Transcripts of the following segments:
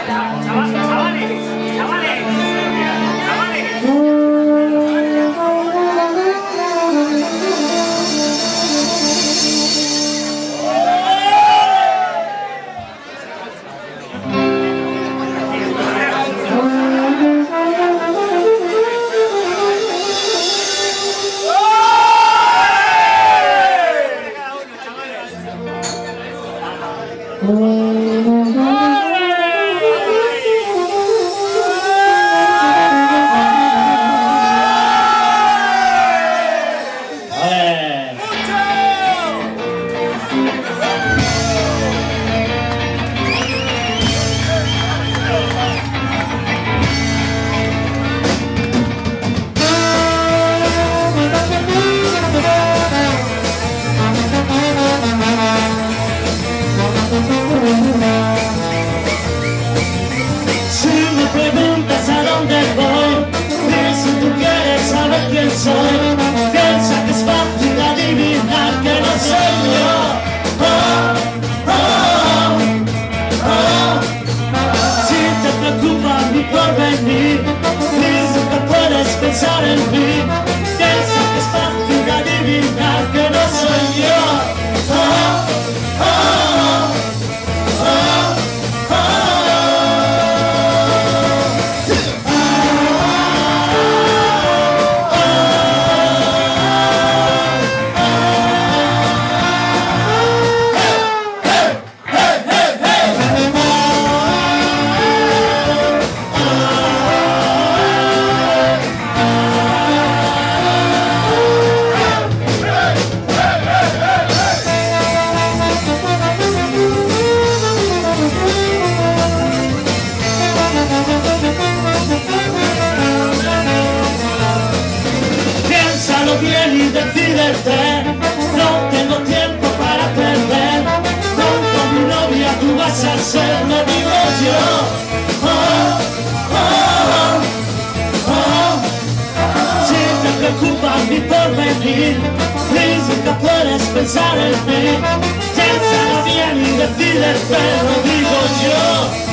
Piensa que es fácil adivinar que no soy yo. Si te preocupa mi porvenir y nunca puedes pensar en mí, piensa que es fácil adivinar que no soy yo. Bien y decídete, no tengo tiempo para perder. Pronto mi novia tú vas a ser, lo digo yo. Si te preocupa mi porvenir y nunca puedes pensar en mí, piénsalo bien y decídete, lo digo yo.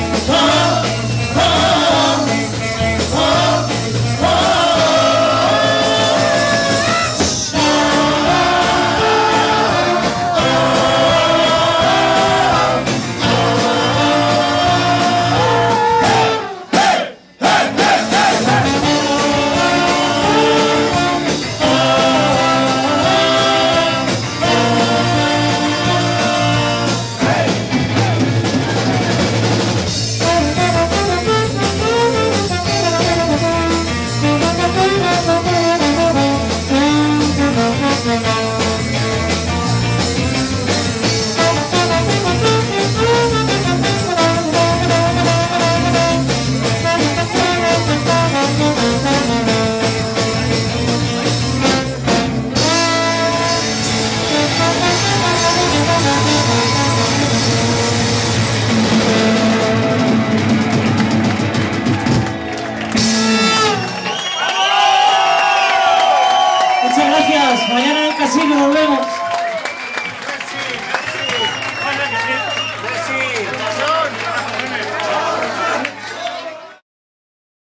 Mañana en el casino nos vemos.